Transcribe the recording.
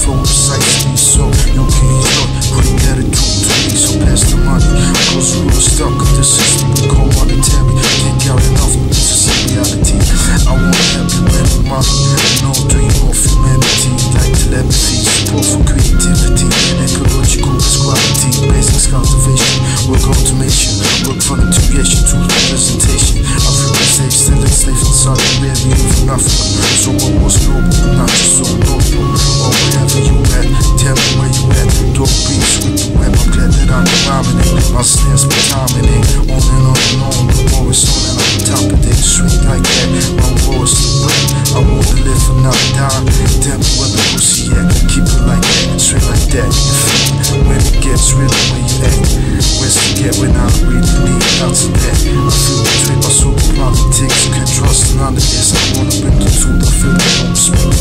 flow precisely so you can enjoy. Bring attitude to me, so pass the money. Cause we were stuck in the system, we call monetary. Can't get enough, this is reality. I wanna help you win with money. No dream of humanity, like telepathy, support for creativity. Ecological is quality, basics cultivation, work automation, work from integration to representation. I feel safe, still enslaved in Saudi Arabia, from Africa. So what was global, not just so local. Or wherever you at, tell me where you at. Dope beats with the web, I'm glad that I'm dominating. My snares be dominate, on and on, the war is on and I'm on top of it. Sweet like that, my war is the way. I wanna live and not die. Tell me where the pussy at, keep it like that, straight like that. When it gets real, where you at? Where's to get when I really need lots of that? I feel betrayed by super politics, can't trust none of this. I wanna bring the truth, I feel the home speak.